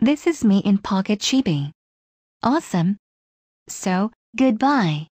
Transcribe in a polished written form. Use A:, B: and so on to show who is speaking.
A: This is me in Pocket Chibi. Awesome. So, goodbye.